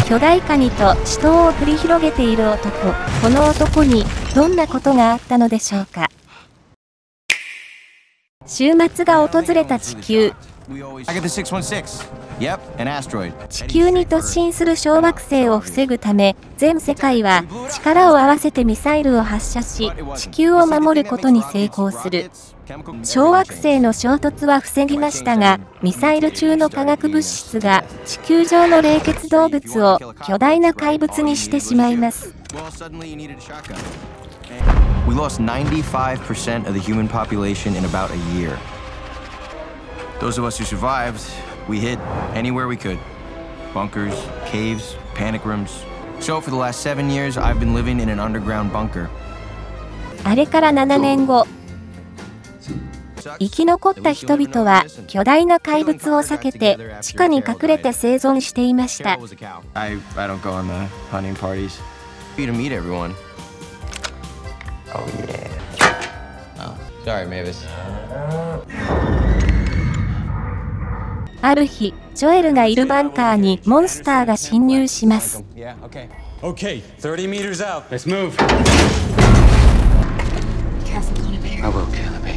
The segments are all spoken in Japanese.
巨大カニと死闘を繰り広げている男。この男にどんなことがあったのでしょうか。週末が訪れた地球。地球に突進する小惑星を防ぐため、全世界は力を合わせてミサイルを発射し、地球を守ることに成功する。小惑星の衝突は防ぎましたが、ミサイル中の化学物質が地球上の冷血動物を巨大な怪物にしてしまいます。 We lost 95% of the human population in about a year. Those of us who survived, we hid anywhere we could. Bunkers, caves, panic rooms. So for the last 7 years, I've been living in an underground bunker. あれから7年後、生き残った人々は巨大な怪物を避けて地下に隠れて生存していました。 I don't go on the hunting parties. You to meet everyone. Oh yeah. Oh, sorry, Mavis. ある日、ジョエルがいるバンカーにモンスターが侵入します。 Okay, 30 meters out. Let's move. I will kill me.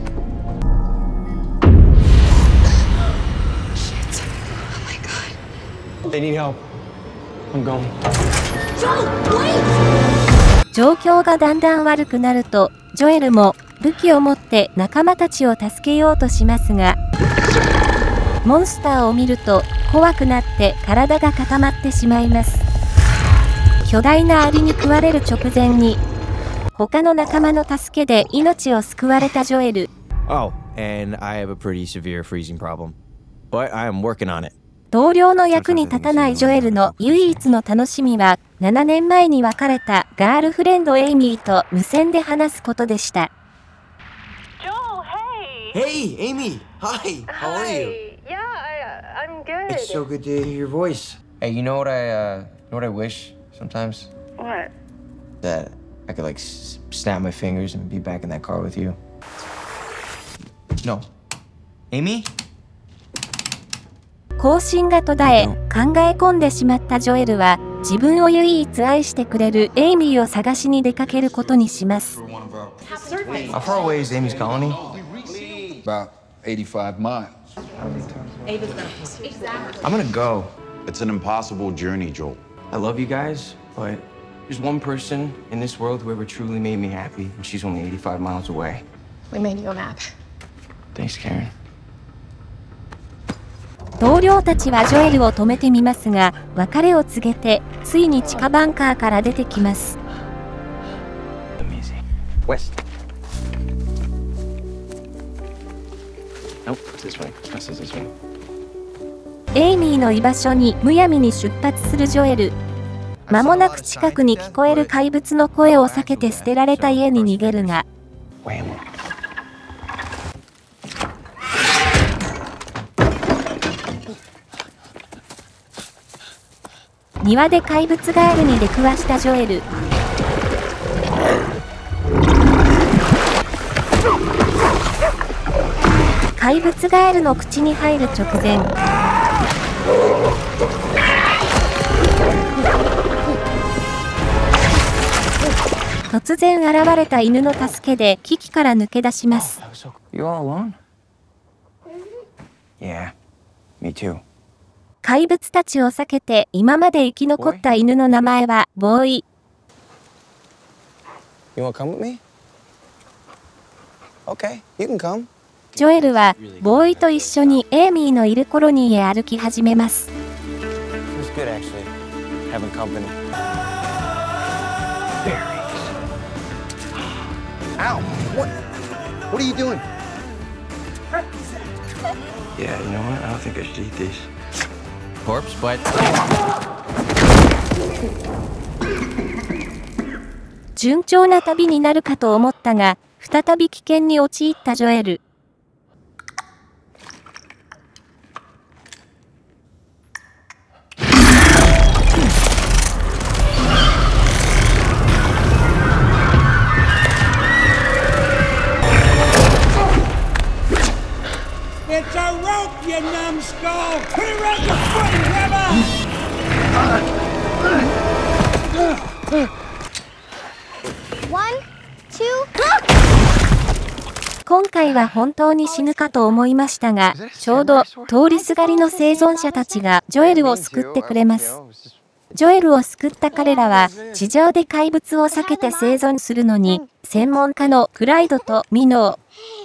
Shit. Oh my god. They need help. I'm going. Joel, wait! 状況がだんだん悪くなると、ジョエルも武器を持って仲間たちを助けようとしますが、モンスターを見ると怖くなって体が固まってしまいます。巨大なアリに食われる直前に、他の仲間の助けで命を救われたジョエル。 Oh, and I have a pretty severe freezing problem. But I am working on it. 同僚の役に立たないジョエルの唯一の楽しみは、7年前に別れたガールフレンドエイミーと無線で話すことでした。 Joel, hey! Hey, Amy! Hi! How are you? Yeah, I'm good. It's so good to hear your voice. Hey, you know what I wish sometimes? What? That I could like snap my fingers and be back in that car with you. No. Amy? 交信が途絶え、考え込んでしまったジョエルは、自分を唯一愛してくれるエイミーを探しに出かけることにします。 How far away is Amy's colony? About 85 miles. I'm gonna go. It's an impossible journey, Joel. I love you guys, but there's one person in this world who ever truly made me happy, and she's only 85 miles away. We made you a map. Thanks, Karen. 同僚たちはジョエルを止めてみますが、別れを告げて、ついに地下バンカーから出てきます。 West. Nope, this way. This is this way. エイミーの居場所にむやみに出発するジョエル。間もなく近くに聞こえる怪物の声を避けて捨てられた家に逃げるが、庭で怪物ガエルに出くわしたジョエル。怪物ガエルの口に入る直前、突然現れた犬の助けで危機から抜け出します。 You all alone? Yeah, me too. 怪物たちを避けて今まで生き残った犬の名前はボーイ。 You wanna come with me? Okay, you can come. ジョエルはボーイと一緒にエイミーのいるコロニーへ歩き始めます。 It's good actually, having company. Ow! What are you doing? Yeah, you know what? I don't think I should eat these. Corpse, but. 順調な旅になるかと思ったが、再び危険に陥ったジョエル。 It's a rope, you numbskull! Put it around your foot, grandma! 今回は本当に死ぬかと思いましたが、ちょうど通りすがりの生存者たちがジョエルを救ってくれます。ジョエルを救った彼らは、地上で怪物を避けて生存するのに、専門家のクライドとミノー。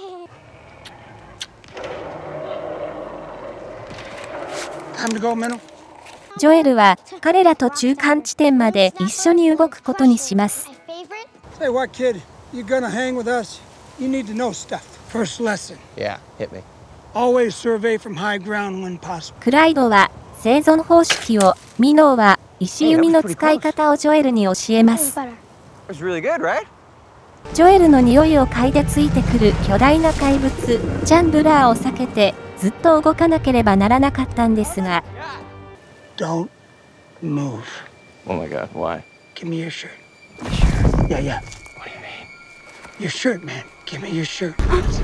ジョエルは彼らと中間地点まで一緒に動くことにします。 You need to know stuff. First lesson. Yeah, hit me. Always survey from high ground when possible. クライドは生存方式を、ミノーは石弓の使い方をジョエルに教えます。 Really good, right? ジョエルの匂いを嗅いでついてくる巨大な怪物、チャンブラーを避けてずっと動かなければならなかったんですが。 Don't move. Oh my God, why? Give me your shirt. Yeah, yeah. What do you mean? Your shirt, man. Give me your shirt.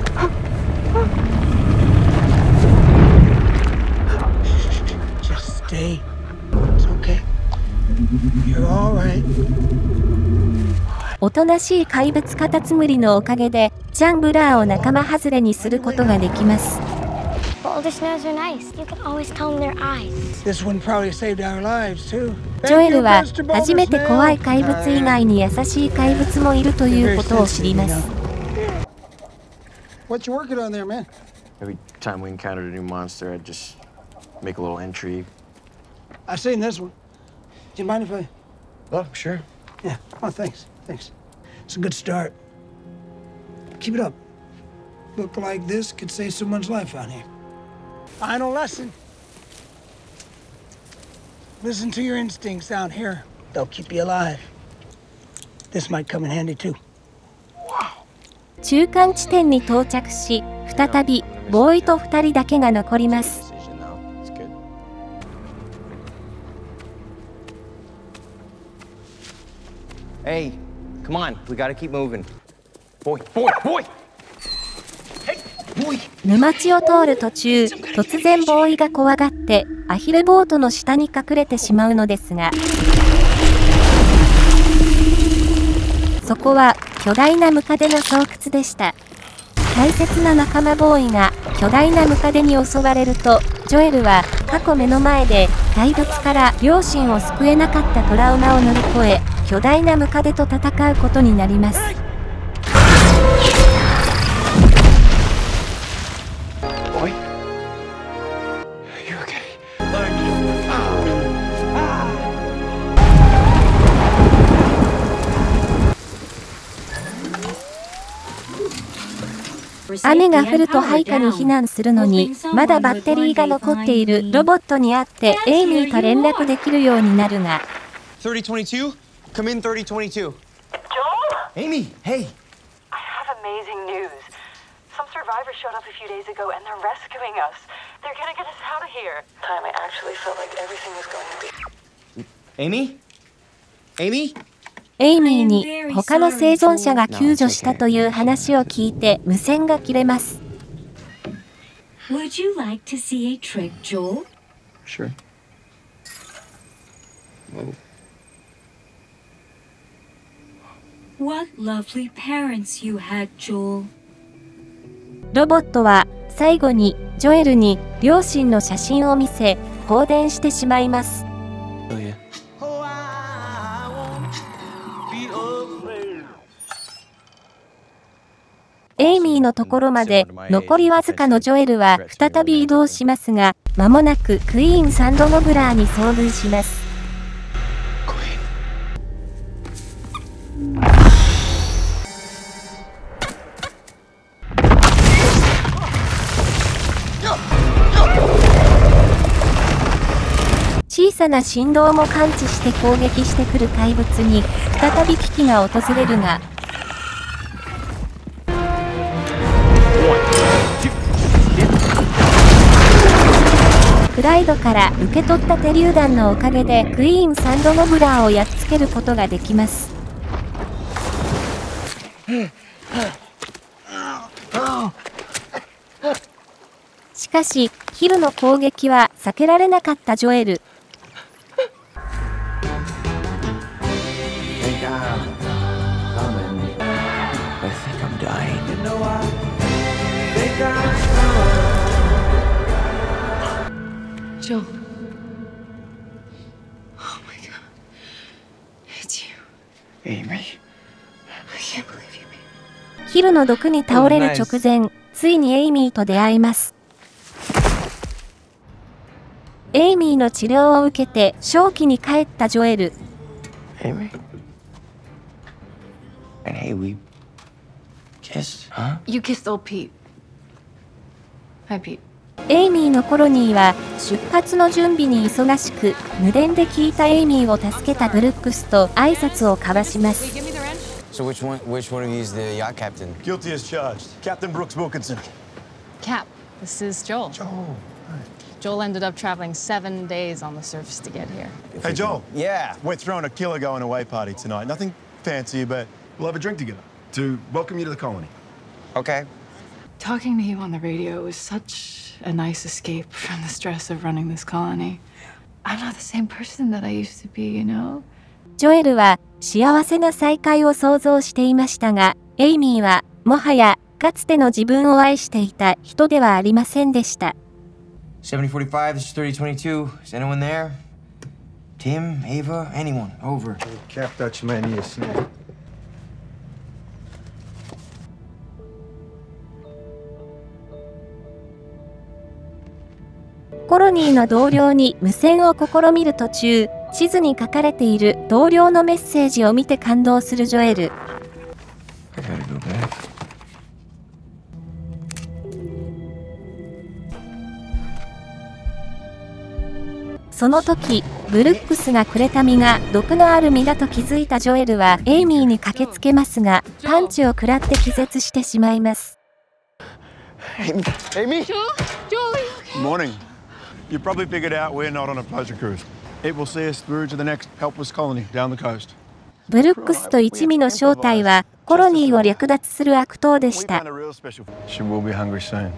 Just stay. It's okay. You're all right. おとなしい怪物カタツムリのおかげで、チャンブラーを仲間外れにすることができます。ジョエルは初めて怖い怪物以外に優しい怪物もいるということを知ります。 What you working on there, man? Every time we encountered a new monster, I'd just make a little entry. I seen this one. Do you mind if I? Oh, sure. Yeah. Oh, thanks. Thanks. It's a good start. Keep it up. Look like this could save someone's life out here. Final lesson. Listen to your instincts out here. They'll keep you alive. This might come in handy too. 中間地点に到着し、再びボーイと2人だけが残ります。 Hey, come on, we gotta keep moving. Boy, boy, boy! Hey, boy! 沼地を通る途中、突然ボーイが怖がってアヒルボートの下に隠れてしまうのですが、そこは巨大なムカデの巣窟でした。大切な仲間ボーイが巨大なムカデに襲われると、ジョエルは過去目の前で怪物から両親を救えなかったトラウマを乗り越え、巨大なムカデと戦うことになります。雨が降ると配下に避難するのに、まだバッテリーが残っているロボットに会ってエイミーと連絡できるようになるが。 3022? Come in 3022. Joel? Amy, hey! I have amazing news. Some survivors showed up a few days ago and they're rescuing us. They're gonna get us out of here. Time I actually felt like everything was going to be. Amy? Amy? エイミーに他の生存者が救助したという話を聞いて無線が切れます。 Would you like to see a trick, Joel? Sure. Whoa. What lovely parents you had, Joel. ロボットは最後にジョエルに両親の写真を見せ放電してしまいます。 Oh yeah. エイミーのところまで残りわずかのジョエルは再び移動しますが、間もなくクイーン・サンド・ノブラーに遭遇します。小さな振動も感知して攻撃してくる怪物に再び危機が訪れるが、クライドから受け取った手榴弾のおかげでクイーン・サンド・ノブラーをやっつけることができます。しかしヒルの攻撃は避けられなかったジョエル。 I think I'm dying. Joel. Oh my god. It's you. Amy. I can't believe you made it. ヒルの毒に倒れる直前、ついにエイミーと出会います。エイミーの治療を受けて正気に帰ったジョエル。 Amy? And hey, we kissed, huh? You kissed old Pete. Hi, Pete. エイミーのコロニーは出発の準備に忙しく、無電で聞いたエイミーを助けたブルックスと挨拶を交わします。 So which one of you is the yacht captain? Guilty as charged. Captain Brooks Wilkinson. Cap, this is Joel. Joel ended up traveling 7 days on the surface to get here. Hey, Joel. Yeah. We're throwing a killer going away party tonight. Nothing fancy, but we'll have a drink together to welcome you to the colony. Okay. Talking to you on the radio was such a nice escape from the stress of running this colony. I'm not the same person that I used to be, you know? ジョエルは幸せな再会を想像していましたが、エイミーはもはやかつての自分を愛していた人ではありませんでした。 7045, this is 3022. Is anyone there? Tim, Ava, anyone? Over. Cap, that you may need a snack. コロニーの同僚に無線を試みる途中、地図に書かれている同僚のメッセージを見て感動するジョエル。 I gotta go back. その時、ブルックスがくれた実が毒のある実だと気づいたジョエルはエイミーに駆けつけますが、パンチを食らって気絶してしまいます。 Amy? Joel, Morning. You probably figured out we're not on a pleasure cruise. It will see us through to the next helpless colony down the coast. ブルックスと一味の正体はコロニーを略奪する悪党でした。 She will be hungry soon.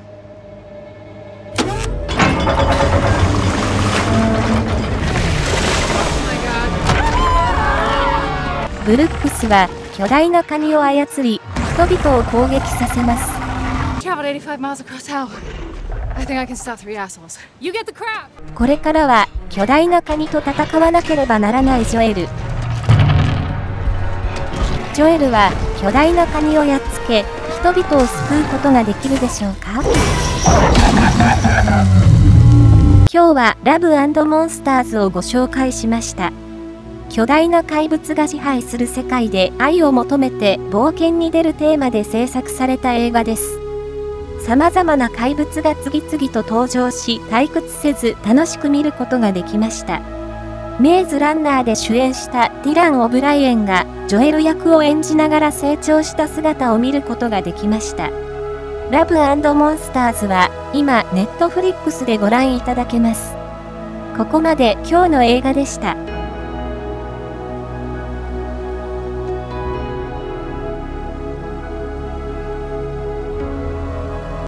ブルックスは巨大なカニを操り、人々を攻撃させます。 traveled 85 miles across hell. I think I can stop 3 assholes. You get the crap! これからは巨大なカニと戦わなければならないジョエル。ジョエルは巨大なカニをやっつけ、人々を救うことができるでしょうか？今日はラブ&モンスターズをご紹介しました。巨大な怪物が支配する世界で愛を求めて冒険に出るテーマで制作された映画です。様々な怪物が次々と登場し、退屈せず楽しく見ることができました。メイズランナーで主演したディラン・オブライエンがジョエル役を演じながら成長した姿を見ることができました。ラブ&モンスターズは今、ネットフリックスでご覧いただけます。ここまで今日の映画でした。